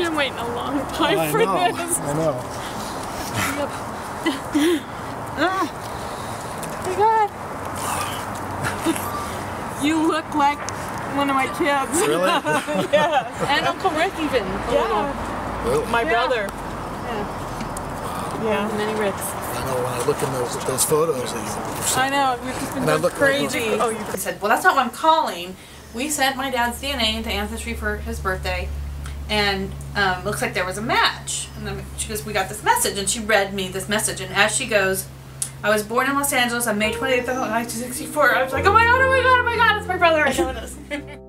been waiting a long time for this. I know. Yep. Oh my God. You look like one of my kids. Really? Yeah. And Uncle Rick even. Yeah. Really? My brother. Wow. Yeah. Many Ricks. I know when I look in those photos that I know. We've just been going crazy. Oh, you said, well, that's not why I'm calling. We sent my dad's DNA into Ancestry for his birthday, and looks like there was a match. And then she goes, we got this message, and she read me this message. And as she goes, I was born in Los Angeles on May 28th of 1964. I was like, oh my God, oh my God, oh my God, it's my brother. I know it is.